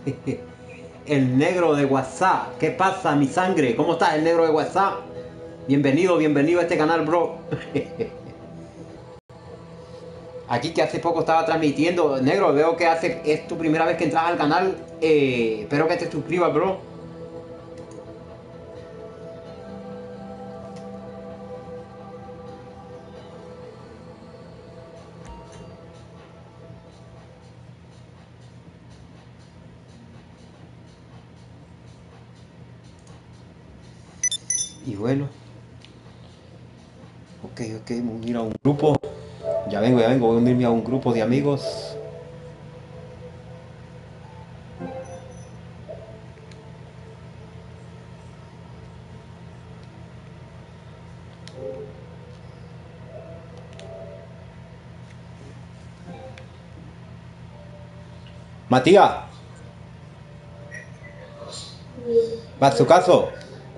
El negro de WhatsApp. ¿Qué pasa, mi sangre? ¿Cómo estás, el negro de WhatsApp? Bienvenido, bienvenido a este canal, bro. Aquí que hace poco estaba transmitiendo. Negro, veo que es tu primera vez que entras al canal. Espero que te suscribas, bro. Y bueno. Ok, voy a ir a un grupo. Ya vengo, voy a unirme a un grupo de amigos. Matías, ¿va a su caso?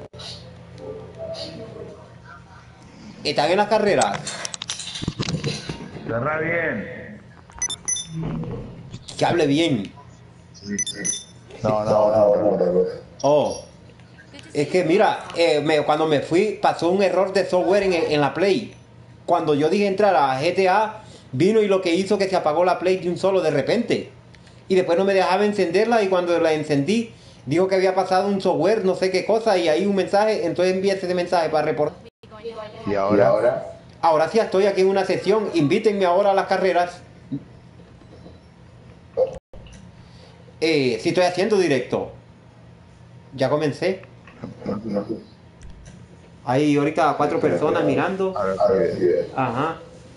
¿Están en las carreras? Cerrá bien. Que hable bien. No, otra cosa. Oh, es que mira, cuando me fui pasó un error de software en la Play. Cuando yo dije entrar a GTA, vino y lo que hizo que se apagó la Play de un solo de repente. Y después no me dejaba encenderla y cuando la encendí, dijo que había pasado un software, no sé qué cosa, y ahí un mensaje, entonces envié ese mensaje para reportar. ¿Y ahora? Ahora sí estoy aquí en una sesión, invítenme ahora a las carreras. Sí estoy haciendo directo. Ya comencé. No. Hay ahorita 4 personas mirando. Ahora sí. Ajá.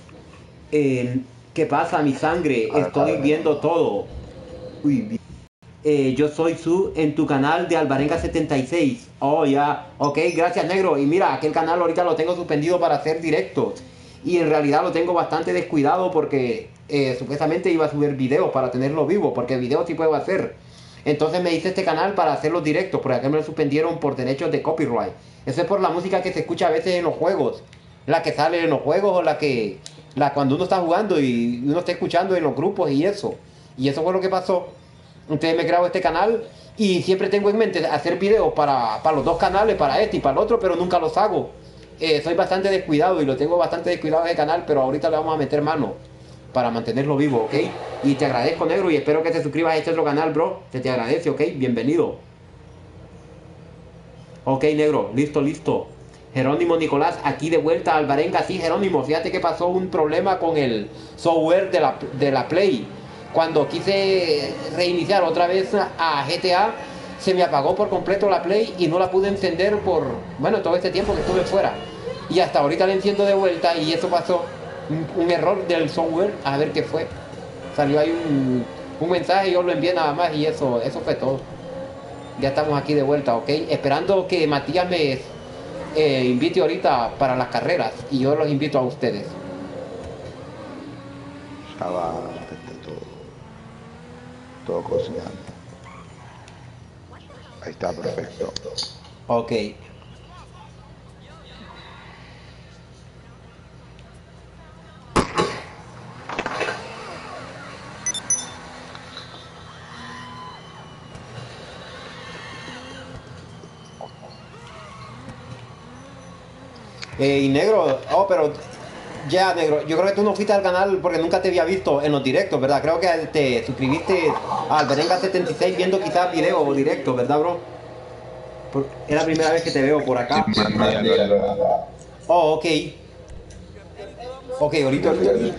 ¿Qué pasa, mi sangre? Estoy viendo todo. Uy, yo soy en tu canal de Alvarenga76. Oh, ya. Ok, gracias, negro. Y mira, aquel canal ahorita lo tengo suspendido para hacer directos. Y en realidad lo tengo bastante descuidado porque supuestamente iba a subir videos para tenerlo vivo. Porque videos sí puedo hacer. Entonces me hice este canal para hacer los directos. Porque acá me lo suspendieron por derechos de copyright. Eso es por la música que se escucha a veces en los juegos. La que sale en los juegos o cuando uno está jugando y uno está escuchando en los grupos y eso. Y eso fue lo que pasó. Entonces me he creado este canal y siempre tengo en mente hacer videos para los dos canales, para este y para el otro, pero nunca los hago. Soy bastante descuidado y lo tengo bastante descuidado ese canal, pero ahorita le vamos a meter mano para mantenerlo vivo, ¿ok? Y te agradezco, negro, y espero que te suscribas a este otro canal, bro. Se te agradece, ¿ok? Bienvenido. Ok, negro, listo. Jerónimo Nicolás, aquí de vuelta a Alvarenga. Sí, Jerónimo, fíjate que pasó un problema con el software de la Play. Cuando quise reiniciar otra vez a GTA, se me apagó por completo la Play y no la pude encender por, bueno, todo este tiempo que estuve fuera. Y hasta ahorita la enciendo de vuelta y eso pasó. Un error del software, a ver qué fue. Salió ahí un mensaje, yo lo envié nada más y eso fue todo. Ya estamos aquí de vuelta, ¿ok? Esperando que Matías me invite ahorita para las carreras y yo los invito a ustedes. Ya va, todo cocinando. Ahí está, perfecto. Ok. Y negro, pero ya, negro, yo creo que tú no fuiste al canal porque nunca te había visto en los directos, ¿verdad? Creo que te suscribiste al Berenga76 viendo quizás video o directo, ¿verdad, bro? Es la primera vez que te veo por Sí, acá. mandalo. Oh, ok. Ok, ahorita.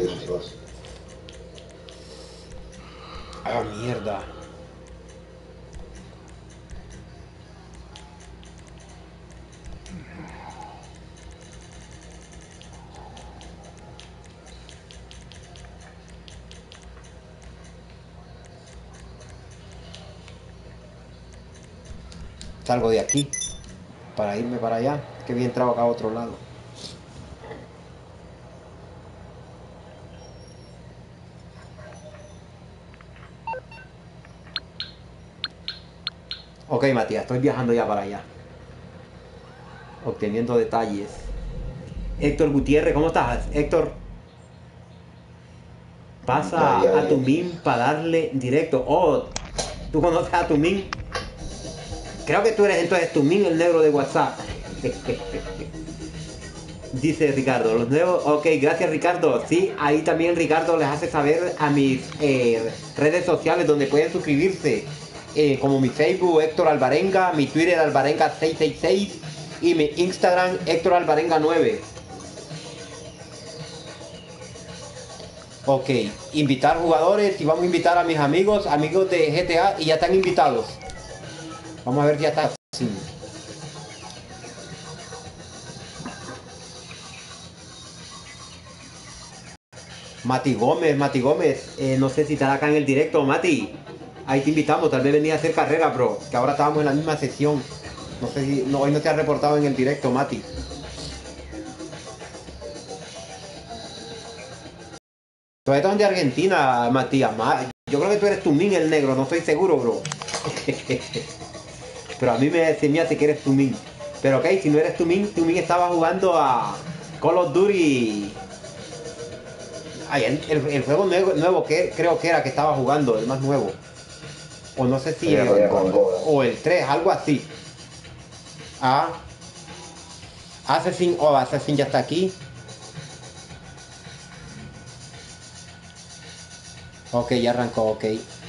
Ah, mierda. Salgo de aquí para irme para allá, que había entrado acá a otro lado. Ok, Matías, estoy viajando ya para allá, obteniendo detalles. Héctor Gutiérrez, ¿cómo estás, Héctor? Pasa a tu min para darle directo. Oh, ¿Tú conoces a Tumín? Creo que tú eres entonces Tumín, el negro de WhatsApp. Dice Ricardo, los nuevos... Ok, gracias Ricardo. Sí, ahí también Ricardo les hace saber a mis redes sociales donde pueden suscribirse. Como mi Facebook, Héctor Alvarenga, mi Twitter, Alvarenga666 y mi Instagram, Héctor Alvarenga9. Ok, invitar jugadores y vamos a invitar a mis amigos de GTA y ya están invitados. Vamos a ver si ya está así. Mati Gómez, no sé si estará acá en el directo, Mati. Ahí te invitamos, tal vez venía a hacer carrera, bro. Que ahora estábamos en la misma sesión. No sé si hoy no te has reportado en el directo, Mati. Tú eres de Argentina, Matías. Yo creo que tú eres Tumín el negro, no estoy seguro, bro. Pero a mí se me hace que eres Tumín. Pero ok, si no eres Tumín estaba jugando a Call of Duty. Ay, el juego nuevo que creo que era que estaba jugando, el más nuevo. O no sé si o el 3, algo así. Ah, Assassin ya está aquí. Ok, ya arrancó, ok.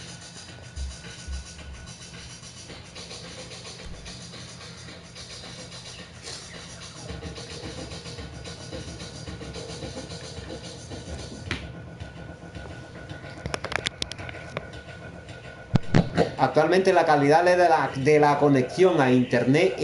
Actualmente la calidad de la conexión a internet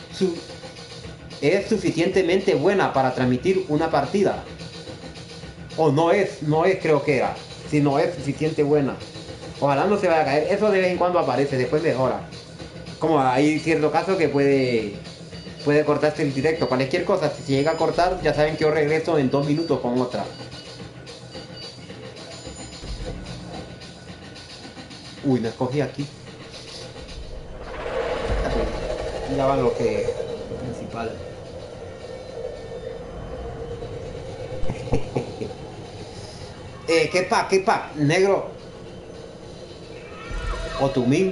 es suficientemente buena para transmitir una partida. O no es creo que era. Si no es suficiente buena. Ojalá no se vaya a caer. Eso de vez en cuando aparece, después mejora. Como hay cierto caso que puede cortarse el directo. Cualquier cosa, si llega a cortar, ya saben que yo regreso en 2 minutos con otra. Uy, no escogí aquí. Ya van lo principal. ¿Qué pa? Negro. O Tumín.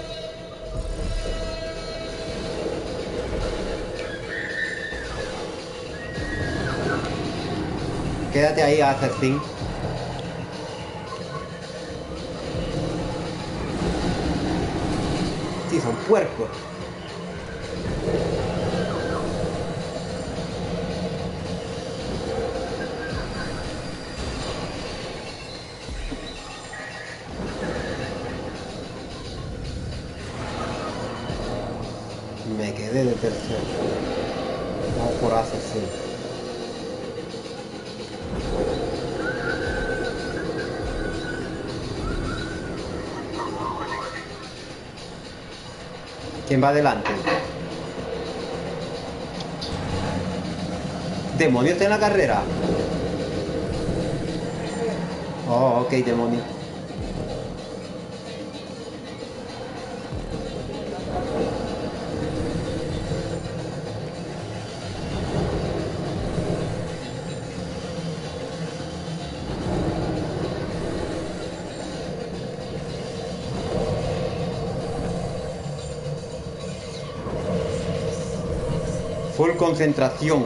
Quédate ahí, Assassin. Sí, son puercos. Me quedé de tercero. Vamos por Assassin. ¿Quién va adelante? ¿Demonio está en la carrera? Oh, ok, demonio. Full concentración.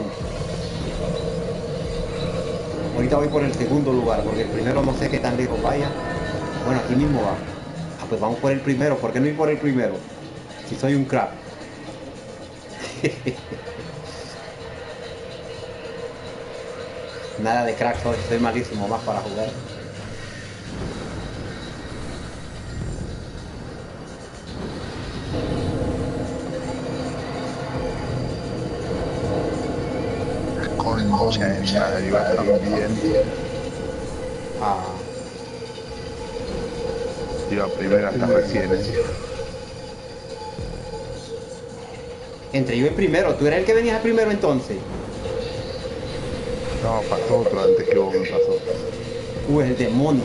Ahorita voy por el segundo lugar, porque el primero no sé qué tan lejos vaya. Bueno, aquí mismo va. Ah, pues vamos por el primero. ¿Por qué no ir por el primero? Si soy un crack. Nada de crack, soy malísimo más para jugar. Concha de mi madre, iba también. Ah, Iba primero hasta recién. entre yo y primero. ¿Tú eres el que venías primero entonces? No, pasó otro antes que vos me pasó. El demonio.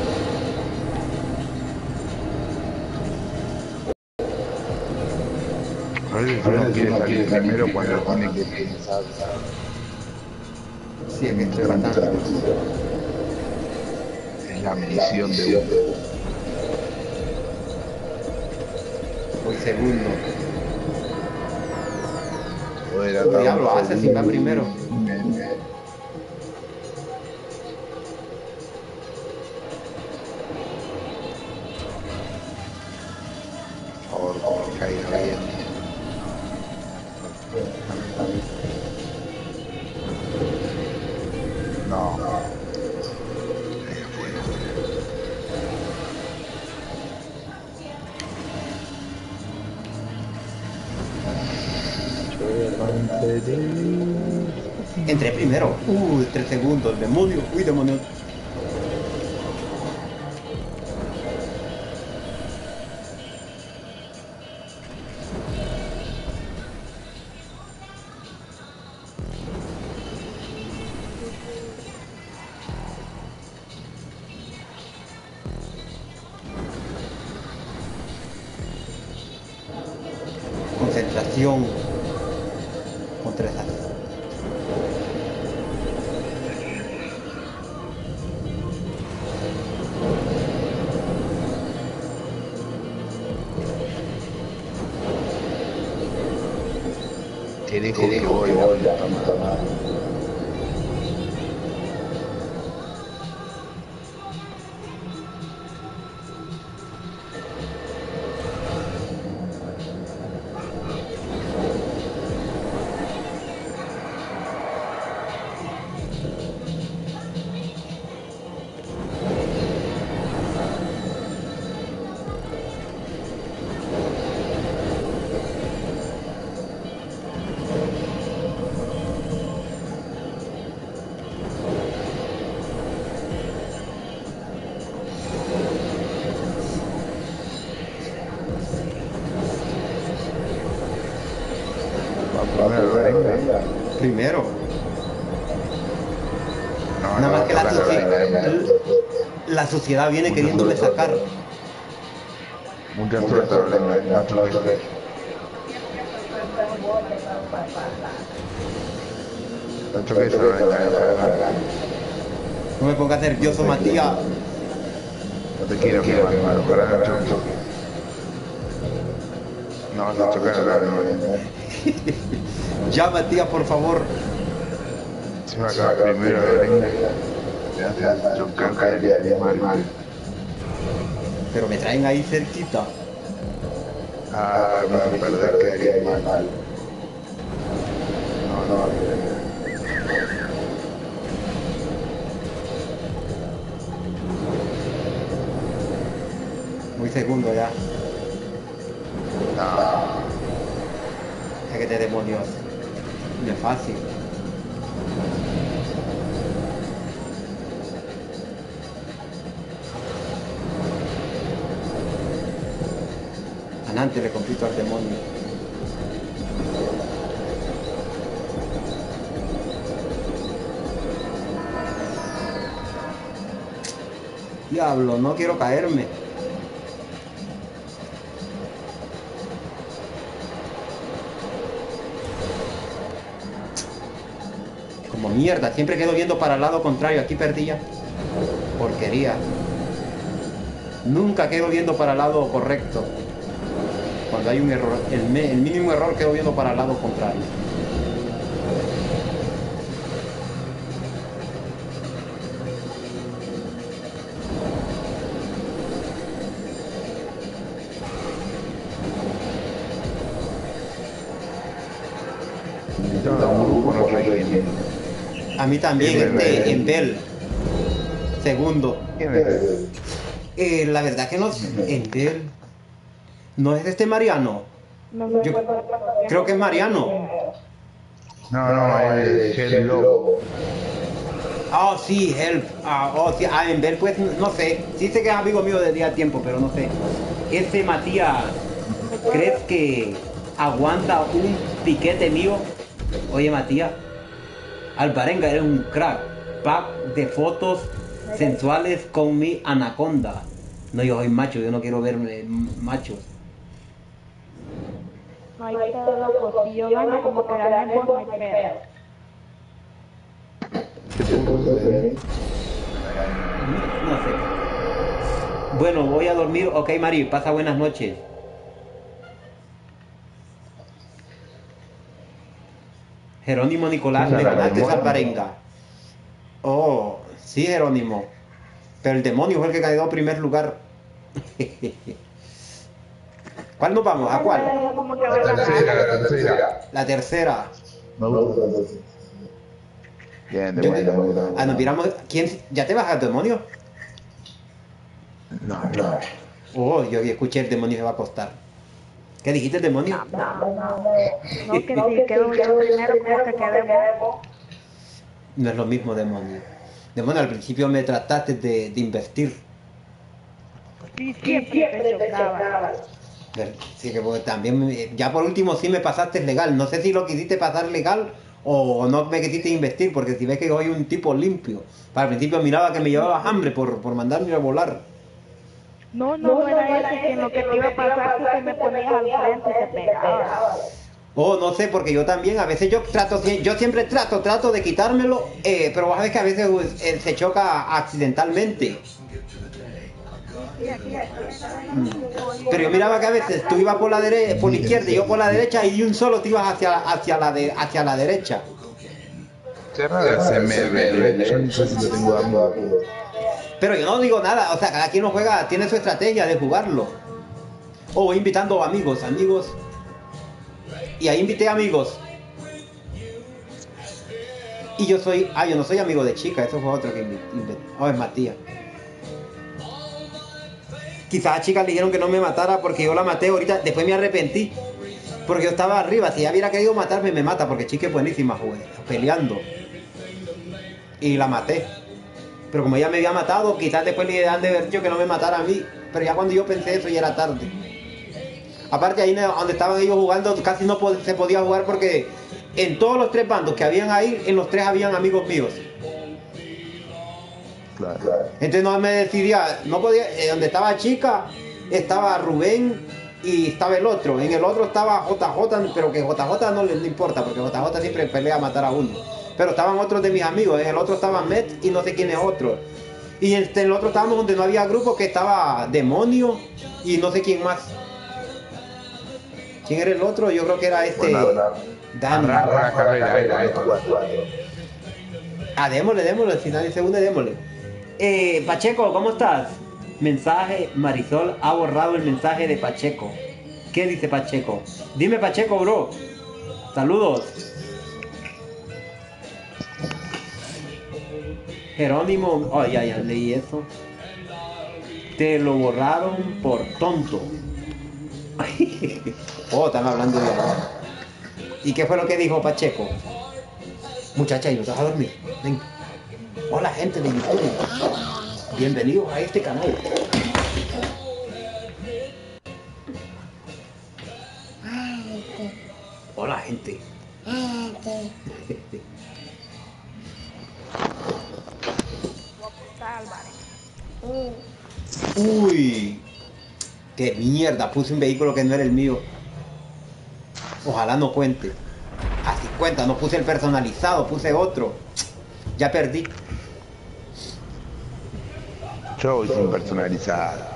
A veces uno quiere salir primero cuando tiene que pensar. Sí, es que estoy bastante. Es la ambición de uno. Voy segundo. Joder, Diablo, hace si va primero. Por favor, como que caiga bien. No. Entré primero. 3 segundos. Demonio. Uy, demonio. Concentración. Concentración. Te dijo que voy a tomar. Primero. No, Nada más que venga. la sociedad viene queriéndome sacar. Mucha suerte, venga, no toques. No toques, venga. No me pongas nervioso, Matías. No te quiero quemar, hermano, para no choques. No vas a chocar, no. Ya, Matías, por favor. Si me acaba primero, venga. Te hace chocar, caería mal. Pero me traen ahí cerquita. Ah, para perder quedaría mal. No. Muy segundo ya. No. Que te demonios. No es fácil. Antes le compito al demonio. Diablo, no quiero caerme. Como mierda, siempre quedo viendo para el lado contrario. Aquí perdía. Porquería. Nunca quedo viendo para el lado correcto. Cuando hay un error, el mínimo error quedo viendo para el lado contrario. A mí también, en Bell. Segundo. La verdad que no, en Bell. ¿No es este Mariano? Yo creo que es Mariano. No, es el lobo. Ah, sí, Help. Sí, en Bell pues no sé. Sí sé que es amigo mío desde hace tiempo, pero no sé. Ese Matías, ¿crees que aguanta un piquete mío? Oye, Matías, Alvarenga eres un crack. Pack de fotos sensuales con mi anaconda. No, yo soy macho, yo no quiero verme machos. Ahí está loco, si yo gano como que ganemos no hay pedo. No sé. Bueno, voy a dormir. Ok, Mari, pasa buenas noches. Jerónimo Nicolás, me ganaste esa parenga. Oh, sí, Jerónimo. Pero el demonio fue el que quedó en primer lugar. ¿Cuál nos vamos? ¿A cuál? La tercera. La tercera. Me gusta. Bien, demonio. Nos miramos. ¿Quién? ¿Ya te bajas, demonio? No. Oh, yo escuché el demonio se va a acostar. ¿Qué dijiste, el demonio? No, que si quedo yo primero, como que quedemos. No es lo mismo, demonio. Demonio, al principio me trataste de invertir. Sí, siempre te chocaba. Sí, que pues, también, ya por último sí me pasaste legal. No sé si lo quisiste pasar legal o no me quisiste investir, porque si ves que soy un tipo limpio. Para el principio miraba que me llevabas hambre por mandarme a volar. No era ese, que en lo que te iba a pasar tú te me ponías al frente y te pegabas. Oh, no sé, porque yo también, a veces yo siempre trato de quitármelo, pero vas a ver que a veces se choca accidentalmente. Pero yo miraba que a veces tú ibas por la izquierda y yo por la derecha y un solo te ibas hacia la derecha. Yo no sé si lo tengo amigos. Pero yo no digo nada, o sea, cada quien lo juega, tiene su estrategia de jugarlo. O voy invitando amigos. Y ahí invité amigos. Y yo no soy amigo de chica, eso fue otro que invité. Oh, es Matías. Quizás a chicas le dijeron que no me matara porque yo la maté ahorita, después me arrepentí. Porque yo estaba arriba, si ella hubiera querido matarme, me mata, porque chica es buenísima, peleando. Y la maté. Pero como ella me había matado, quizás después le han de haber dicho que no me matara a mí. Pero ya cuando yo pensé eso ya era tarde. Aparte ahí donde estaban ellos jugando casi no se podía jugar porque en todos los tres bandos que habían ahí, en los tres habían amigos míos. Claro. Entonces no me decidía, no podía, donde estaba chica estaba Rubén y estaba el otro. En el otro estaba JJ, pero que JJ no le importa porque JJ siempre pelea a matar a uno. Pero estaban otros de mis amigos, en el otro estaba Met y no sé quién es otro. Y en el otro estábamos donde no había grupo, que estaba Demonio y no sé quién más. ¿Quién era el otro? Yo creo que era este... Dani. Arranca la carrera, Démosle, al final del segundo démosle. Pacheco, ¿cómo estás? Mensaje, Marisol ha borrado el mensaje de Pacheco. ¿Qué dice Pacheco? Dime, Pacheco, bro. Saludos. Jerónimo, oh, ya leí eso. Te lo borraron por tonto. Oh, están hablando de ahora. ¿Y qué fue lo que dijo Pacheco? Muchacha, y nos vas a dormir. Ven. Hola, gente de YouTube. Bienvenidos a este canal. Hola, gente. Uy, qué mierda, puse un vehículo que no era el mío. Ojalá no cuente. Así cuenta, no puse el personalizado, puse otro. Ya perdí. Yo voy sin personalizar.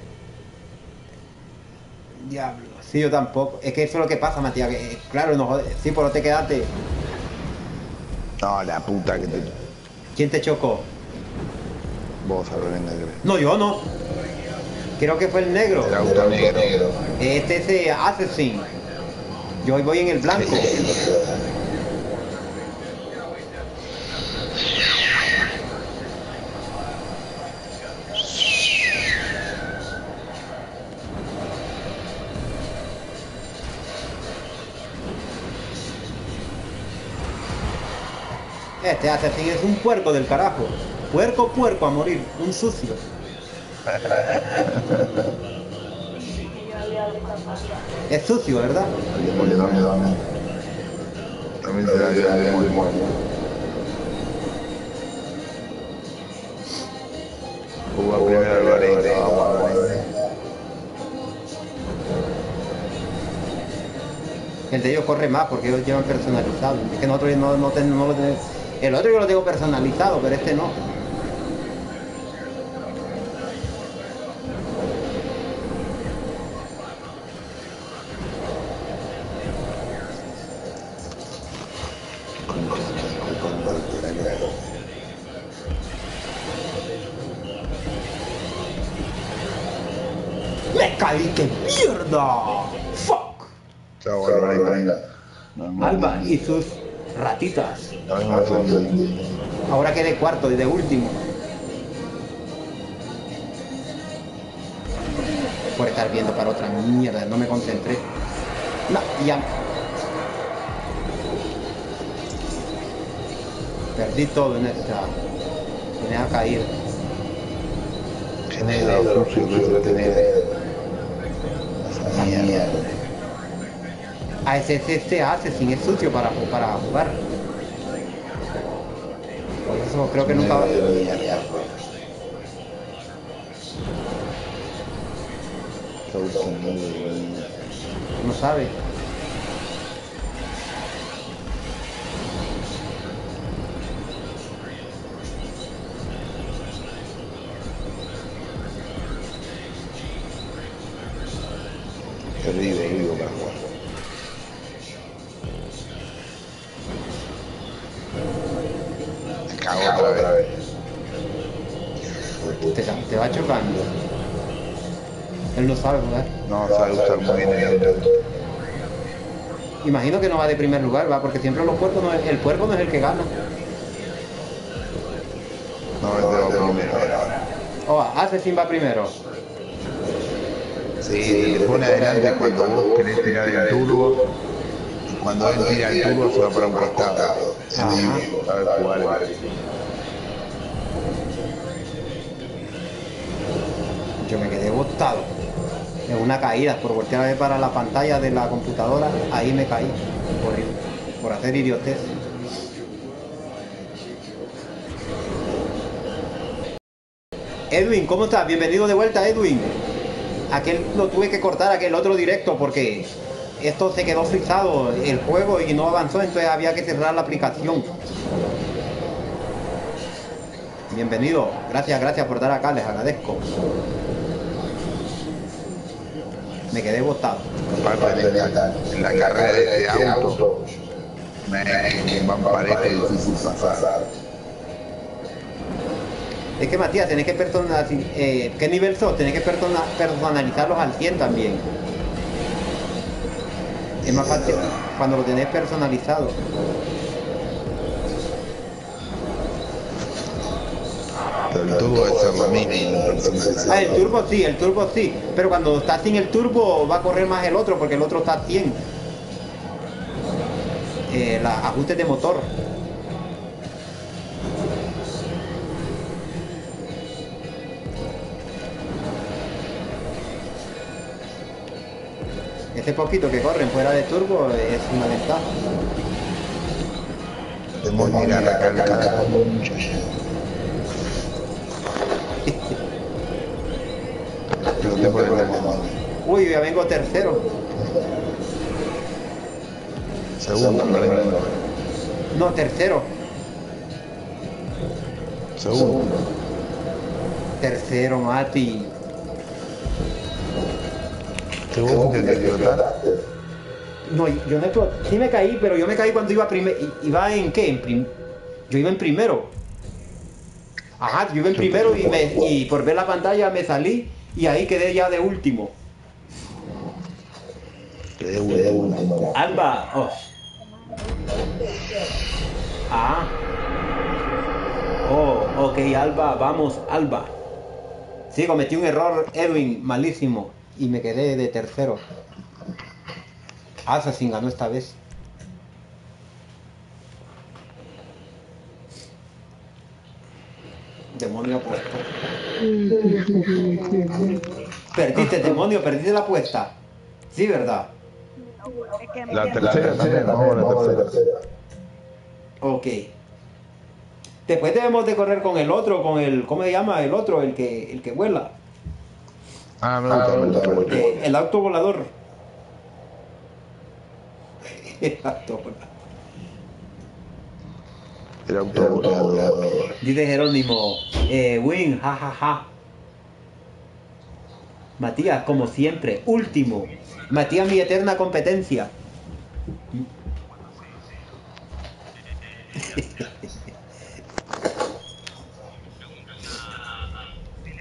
Diablo, sí, yo tampoco. Es que eso es lo que pasa, Matías. Que, claro, no jode. Sí, pero te quedaste. No, la puta que te... ¿Quién te chocó? Vos, Arrebenga, creo. No, yo no. Creo que fue el negro. El auto negro. Este es Assassin. Yo hoy voy en el blanco. Este Assassin es un puerco del carajo. Puerco a morir. Un sucio. Es sucio, ¿verdad? El demonio también. También se la dio el demonio. Jugó primero el Valencia, vamos. El de ellos corre más porque ellos llevan personalizado. Es que nosotros no lo tenemos. El otro yo lo tengo personalizado, pero este no. ¡Me caí! ¡Qué mierda! ¡Fuck! Chao, Alvarenga. Alba y sus ratitas. Nos vemos en el- Ahora quedé cuarto y de último. Por estar viendo para otra mierda, no me concentré. No, ya. Perdí todo en esta caída. Qué negro sucio que debe tener. Esa mierda. A ese hace sin es sucio para jugar. Por eso creo que nunca va. No sabe. Terrible, para jugar. Me cago otra vez. Te va chocando. Él no sabe jugar. No sabe usar muy bien el auto. Imagino que no va de primer lugar, va, porque siempre los puercos el puerco no es el que gana. No, es de lo primero ahora. Oh, Assassin va primero. Sí, te pone adelante cuando vos querés tirar el turbo. Y cuando él tira el turbo se va para un costado. Ajá. Sabe jugar. Yo me quedé botado. En una caída, por voltear a ver para la pantalla de la computadora, ahí me caí. Por hacer idiotez. Edwin, ¿cómo estás? Bienvenido de vuelta, Edwin. Aquel lo tuve que cortar, aquel otro directo, porque esto se quedó frisado el juego y no avanzó, entonces había que cerrar la aplicación. Bienvenido, gracias por estar acá, les agradezco. Me quedé botado. Aparte en la carrera de este auto, me parece difícil pasar. Es que Matías, tenés que personalizar, ¿qué nivel sos? Tenés que personalizarlos al 100 también. Es más fácil cuando lo tenés personalizado. El turbo debe ser lo mínimo. El turbo sí, pero cuando está sin el turbo va a correr más el otro porque el otro está a 100. Ajustes de motor. Ese poquito que corren fuera de turbo es una ventaja. Podemos mirar acá el canal. Uy, ya vengo tercero. Segundo. No, tercero. Segundo. Tercero, Mati. Segundo que te explotaste. No, yo no sí me caí, pero yo me caí cuando iba primero. ¿Iba en qué? Yo iba en primero. Ajá, yo iba en primero y por ver la pantalla me salí y ahí quedé ya de último. Quedé último. Alba, oh. Ah. Oh, ok, Alba, vamos, Alba. Sí, cometí un error, Edwin, malísimo. Y me quedé de tercero. Assassin ganó esta vez. Demonio apuesto. Perdiste, demonio, perdiste la apuesta. Sí, ¿verdad? Es que La tercera también, vamos a la tercera. Ok. Después debemos de correr con el otro, con el... ¿Cómo se llama? El otro, el que vuela. Ah, me gusta. El auto volador. El auto volador. El auto volador. Dice Jerónimo, win, jajaja. Matías, como siempre, último. Matías, mi eterna competencia.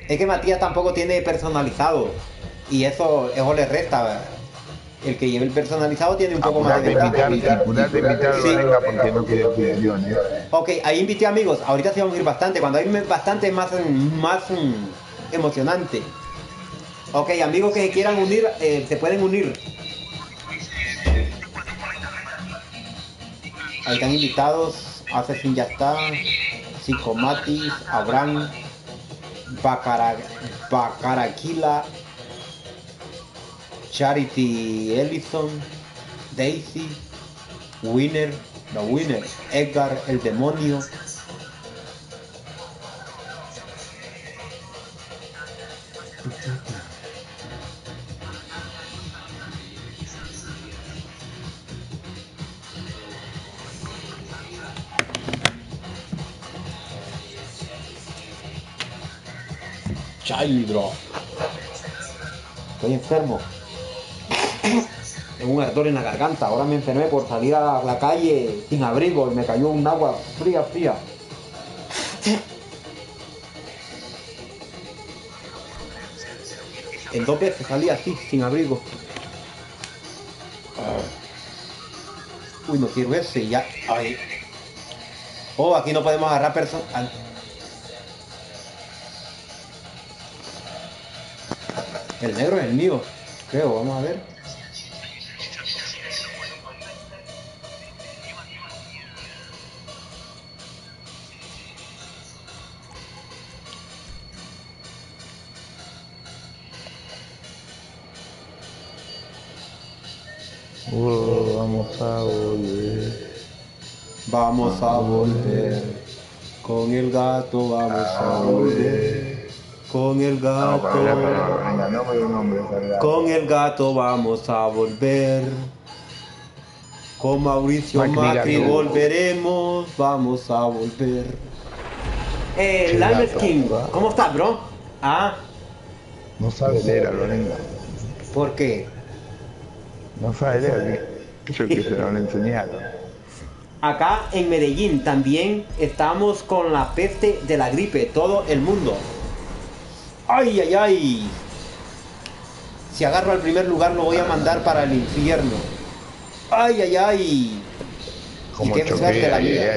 Es que Matías tampoco tiene personalizado. Y eso le resta, ¿verdad? El que lleve el personalizado tiene un poco más de ventaja. Apurate de invitar a Lorenga porque no quiere opiniones. Ok, ahí invité amigos. Ahorita sí vamos a ir bastante. Cuando hay bastante es más emocionante. Ok, amigos que se quieran unir, se pueden unir. Ahí están invitados. Assassin ya está. Psicomatis, Abraham, Bacaraquila, Charity Ellison, Daisy, Winner, Edgar, el demonio. Childro. Estoy enfermo. Tengo un ardor en la garganta. Ahora me enfermé por salir a la calle sin abrigo y me cayó un agua fría. En 2 veces salí así, sin abrigo. Uy, no quiero ese ya. Ay. Oh, aquí no podemos agarrar personas. El negro es el mío, creo, vamos a ver. Vamos a volver. Vamos a volver. Con el gato vamos a volver. Con el gato. Con el gato vamos a volver. Con Mauricio Macri volveremos. Vamos a volver. Lime Skin, ¿cómo estás, bro? Ah. No sabe leer a Lorenga. ¿Por qué? No sabe leer. Yo que se lo han enseñado. Acá en Medellín también estamos con la peste de la gripe, todo el mundo. ¡Ay, ay, ay! Si agarro al primer lugar lo voy a mandar para el infierno. ¡Ay, ay, ay! Como y qué suerte la mía.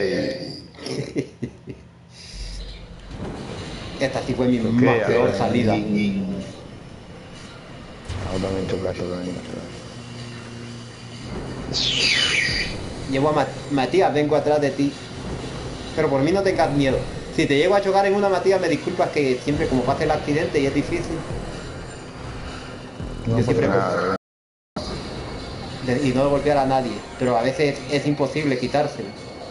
Esta sí fue mi más peor salida. Ahora me chocaste, Llevo a Matías, vengo atrás de ti. Pero por mí no tengas miedo. Si te llego a chocar en una, Matías, me disculpas que siempre como pasa el accidente y es difícil. No yo siempre nada, y no golpear a nadie. Pero a veces es imposible quitárselo.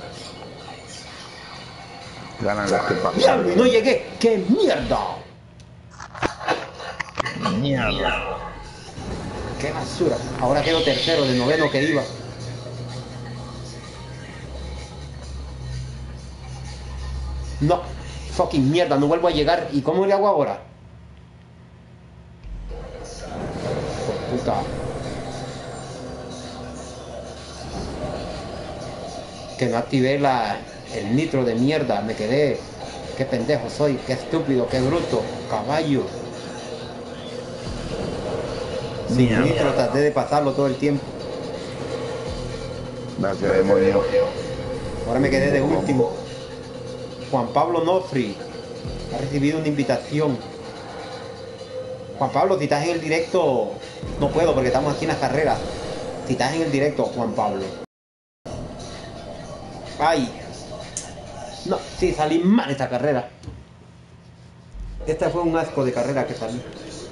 Ganan los que pasan. ¡Diablo! Y no llegué. ¡Qué mierda! Mierda. ¡Qué basura! Ahora quedo tercero de noveno que iba. No, fucking mierda, no vuelvo a llegar. ¿Y cómo le hago ahora? Por puta. Que no activé el nitro de mierda, me quedé. Qué pendejo soy, qué estúpido, qué bruto, caballo. Sin nitro traté de pasarlo todo el tiempo. Gracias, demonio. Ahora me quedé de último. Juan Pablo Nofri ha recibido una invitación. Juan Pablo, si estás en el directo, no puedo porque estamos aquí en las carreras. Si estás en el directo, Juan Pablo. Ay. No, sí, salí mal esta carrera. Esta fue un asco de carrera que salí.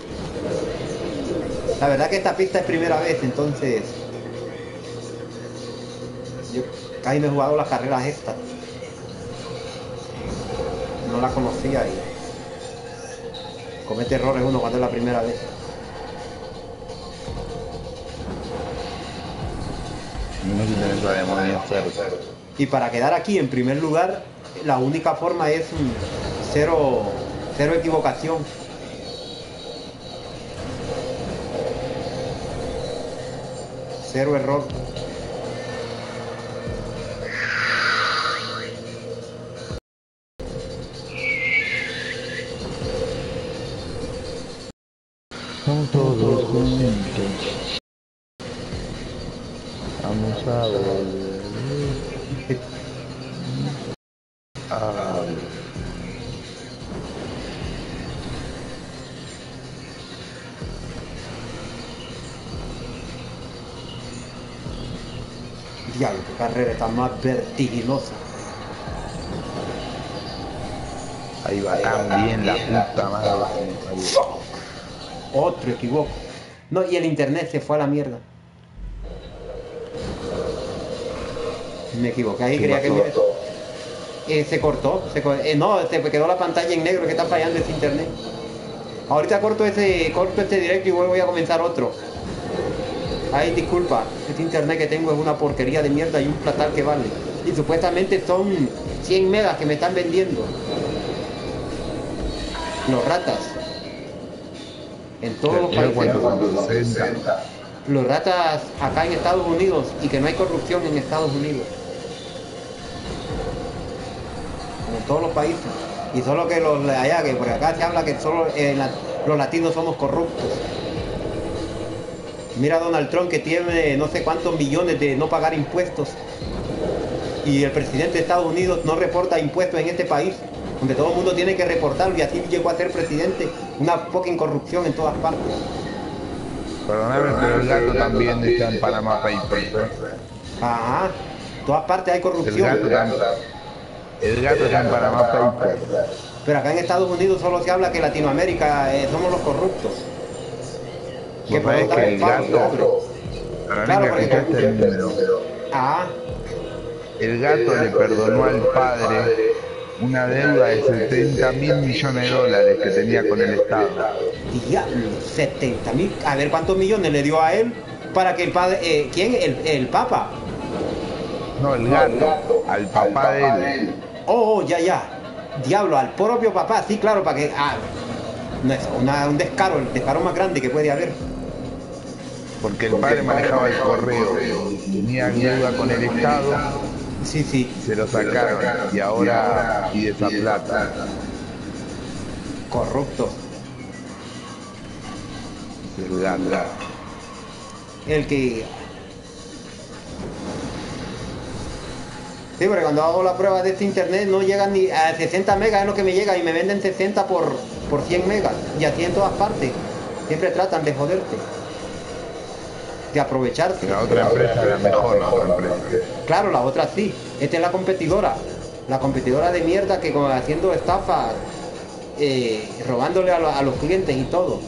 La verdad que esta pista es primera vez, entonces yo casi me he jugado las carreras estas. No la conocía y comete errores uno cuando es la primera vez. No sé si tenés la demonio cerca. Y para quedar aquí en primer lugar, la única forma es cero equivocación. Cero error. Ya, tu carrera está más vertiginosa. Ahí va tan bien la puta madre. Otro equivoco. No, y el internet se fue a la mierda. Me equivoqué, ahí creía que se cortó. No, se quedó la pantalla en negro, que está fallando ese internet. Ahorita corto este directo y voy a comenzar otro. Ay, disculpa, este internet que tengo es una porquería de mierda y un platal que vale. Y supuestamente son 100 megas que me están vendiendo. Los ratas. En todos los países. Los ratas acá en Estados Unidos, y que no hay corrupción en Estados Unidos. Como en todos los países. Y solo que los de allá, que por acá se habla que solo los latinos somos corruptos. Mira a Donald Trump, que tiene no sé cuántos millones de no pagar impuestos. Y el presidente de Estados Unidos no reporta impuestos en este país, donde todo el mundo tiene que reportarlo, y así llegó a ser presidente. Una fucking corrupción en todas partes. Perdóname, pero el gato también está en Panama Papers. Ajá, en todas partes hay corrupción. El gato está en Panama Papers. Pero acá en Estados Unidos solo se habla que Latinoamérica somos los corruptos. Que parece que el gato... Claro, porque... escuchaste el número. Ah, El gato le perdonó al padre una deuda de 70.000 millones de dólares que tenía con el Estado. diablo, 70.000. A ver cuántos millones le dio a él para que el padre... ¿Quién? ¿El Papa? No, el gato, al papá de él. Oh, ya. Diablo, al propio papá. Sí, claro, para que... no es un descaro, el descaro más grande que puede haber. Porque el padre manejaba el correo, tenía deuda con el Estado. Sí. Se lo sacaron y ahora pide esa plata. Corrupto. El gato. El que... Sí, pero cuando hago la prueba de este internet no llegan ni a 60 megas, es lo que me llega, y me venden 60 por 100 megas. Y así en todas partes. Siempre tratan de joderte. De aprovecharse. La otra empresa era mejor, la otra empresa. Claro, la otra sí. Esta es la competidora. La competidora de mierda que haciendo estafas, robándole a los clientes y todo.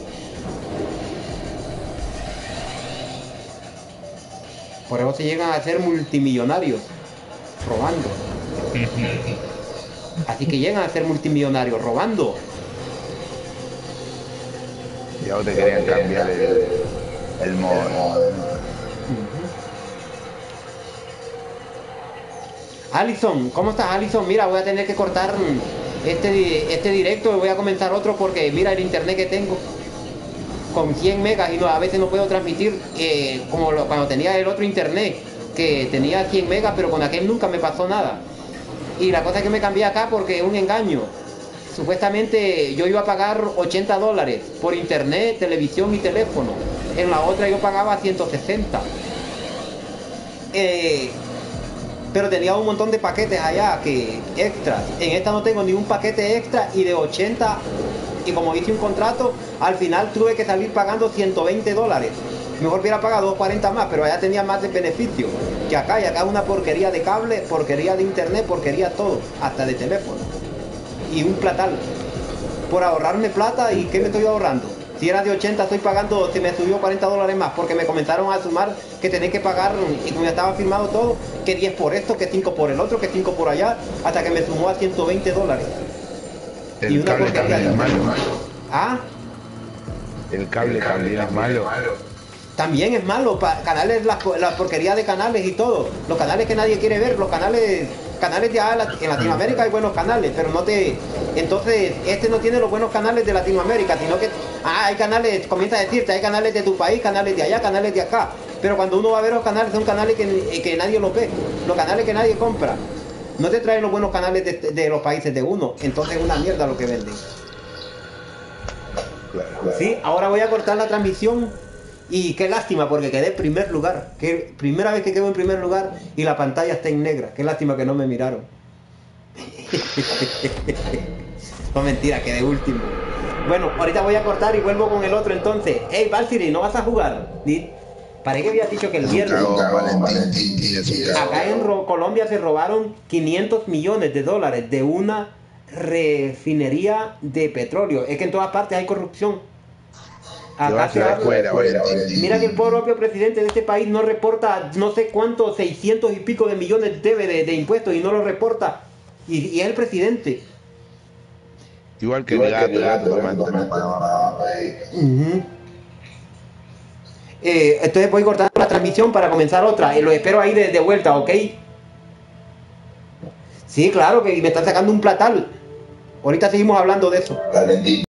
Por eso se llegan a ser multimillonarios. Robando. Así que llegan a ser multimillonarios robando. Y ahora te querían cambiar el modo. Alison, ¿cómo estás, Alison? Mira, voy a tener que cortar este directo y voy a comenzar otro porque mira el internet que tengo con 100 megas y a veces no puedo transmitir como cuando tenía el otro internet, que tenía 100 megas, pero con aquel nunca me pasó nada. Y la cosa es que me cambié acá porque es un engaño. Supuestamente yo iba a pagar $80 por internet, televisión y teléfono. En la otra yo pagaba 160. Pero tenía un montón de paquetes allá que extras. En esta no tengo ningún paquete extra, y de 80, y como hice un contrato, al final tuve que salir pagando $120. Mejor hubiera pagado 240 más, pero allá tenía más de beneficio que acá. Y acá una porquería de cable, porquería de internet, porquería todo, hasta de teléfono. Y un platal. Por ahorrarme plata, ¿y qué me estoy ahorrando? Si era de 80, estoy pagando, se me subió $40 más, porque me comenzaron a sumar que tenés que pagar, y como ya estaba firmado todo, que 10 por esto, que 5 por el otro, que 5 por allá, hasta que me sumó a $120. Y El una cable porquería también es malo. ¿Ah? El cable también es malo. También es malo, canales, la porquería de canales y todo. Los canales que nadie quiere ver, los canales de en Latinoamérica hay buenos canales, pero entonces este no tiene los buenos canales de Latinoamérica, sino que hay canales, comienza a decirte, hay canales de tu país, canales de allá, canales de acá. Pero cuando uno va a ver los canales, son canales que nadie los ve, los canales que nadie compra. No te traen los buenos canales de los países de uno, entonces es una mierda lo que venden. Sí, ahora voy a cortar la transmisión. Y qué lástima, porque quedé en primer lugar. Que primera vez que quedo en primer lugar y la pantalla está en negra. Qué lástima que no me miraron. No, mentira, quedé último. Bueno, ahorita voy a cortar y vuelvo con el otro entonces. Hey, Valkyrie, ¿no vas a jugar? Parece que había dicho que el viernes. Acá en Colombia se robaron 500 millones de dólares de una refinería de petróleo. Es que en todas partes hay corrupción. Acá se habla. Mira que el propio presidente de este país no reporta no sé cuántos, 600 y pico de millones debe de impuestos y no lo reporta. Y es el presidente. Igual que el gato. Entonces voy cortando la transmisión para comenzar otra. Lo espero ahí de vuelta, ¿ok? Sí, claro, que me están sacando un platal. Ahorita seguimos hablando de eso.